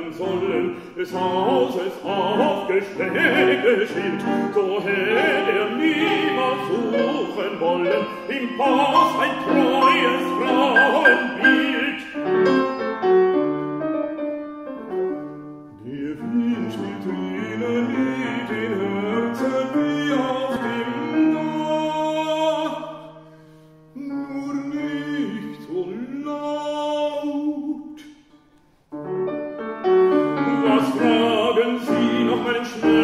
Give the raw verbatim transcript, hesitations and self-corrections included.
sollen, des Hauses aufgeschläge sind, so hätt er niemals suchen wollen, im Pass ein treues Frauenbild. Der Wind spielt ihnen mit den Herzen wie auf dem Dach, nur nicht so laut. Was fragen Sie noch, meinen Schmerz?